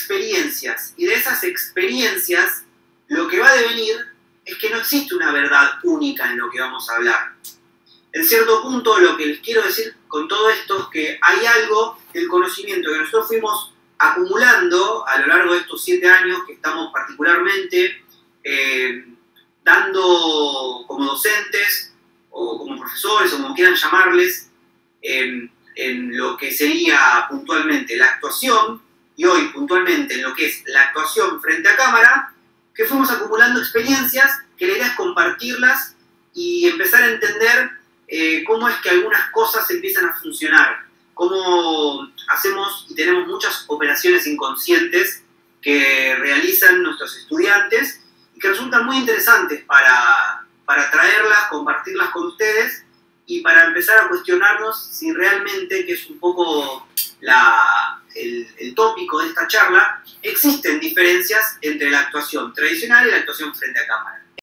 experiencias, y de esas experiencias lo que va a devenir es que no existe una verdad única en lo que vamos a hablar. En cierto punto, lo que les quiero decir con todo esto es que hay algo del conocimiento que nosotros fuimos acumulando a lo largo de estos 7 años que estamos particularmente dando como docentes o como profesores o como quieran llamarles en lo que sería puntualmente la actuación y hoy puntualmente en lo que es la actuación frente a cámara, que fuimos acumulando experiencias que la idea es compartirlas y empezar a entender cómo es que algunas cosas empiezan a funcionar, cómo hacemos y tenemos muchas operaciones inconscientes que realizan nuestros estudiantes y que resultan muy interesantes para traerlas, compartirlas con ustedes y para empezar a cuestionarnos si realmente, que es un poco el tópico de esta charla, existen diferencias entre la actuación tradicional y la actuación frente a cámara.